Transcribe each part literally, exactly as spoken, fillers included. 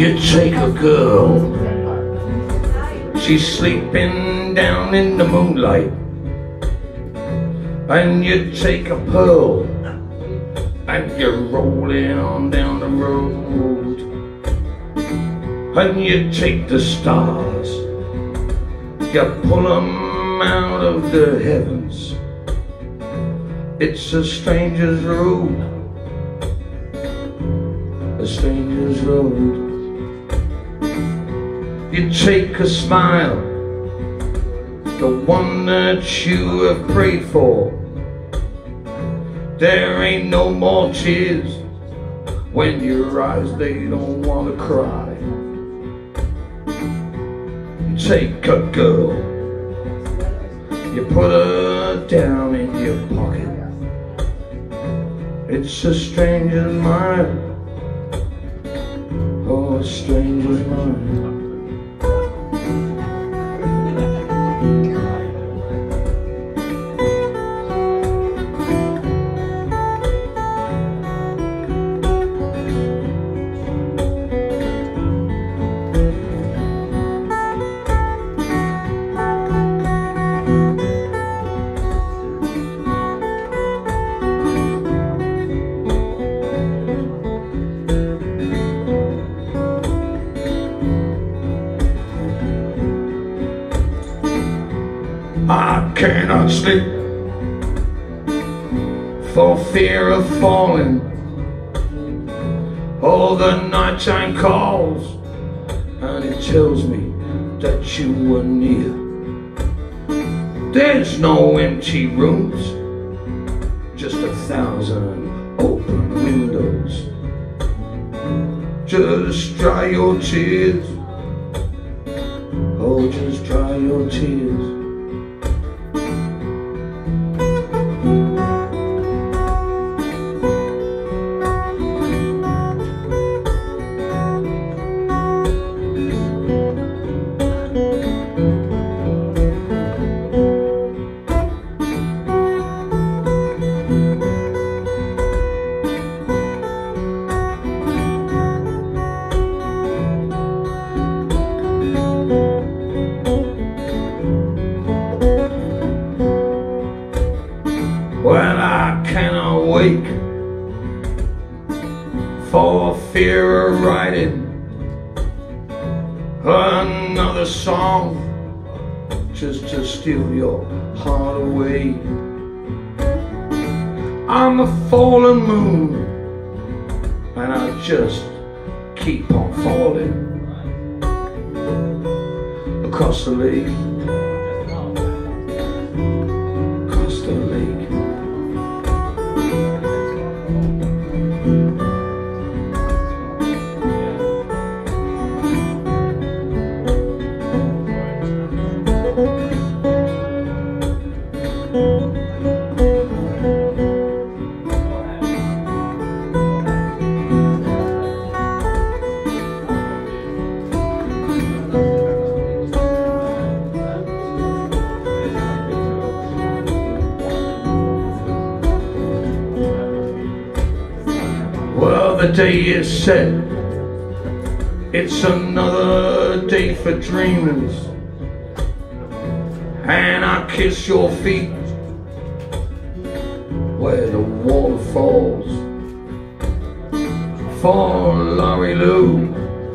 You take a girl, she's sleeping down in the moonlight, and you take a pearl and you're rolling on down the road, and you take the stars, you pull them out of the heavens. It's a stranger's road, a stranger's road. You take a smile, the one that you have prayed for. There ain't no more tears when your eyes, they don't want to cry. You take a girl, you put her down in your pocket. It's a stranger's mind, oh, a stranger's mind. I cannot sleep for fear of falling. All the nighttime calls, and it tells me that you were near. There's no empty rooms, just a thousand open windows. Just dry your tears, oh, just dry your tears. Well, I cannot wake for fear of writing another song just to steal your heart away. I'm a fallen moon, and I just keep on falling across the lake, across the lake. Well, the day is set, it's another day for dreamers, and I kiss your feet where the water falls. For Laurie Lou,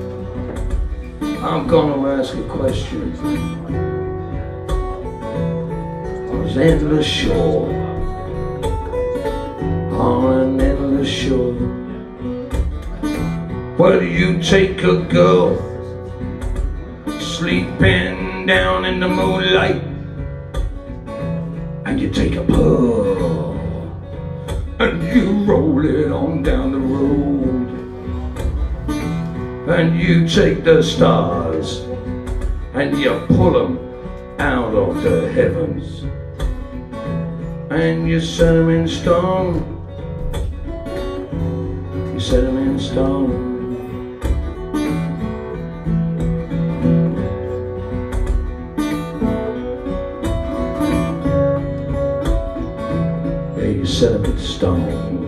I'm gonna ask a question. On this endless shore, on an endless shore, where do you take a girl sleeping down in the moonlight, and you take a pearl and you roll it on down the road, and you take the stars and you pull them out of the heavens, and you set them in stone, you set them in stone. You set them in stone.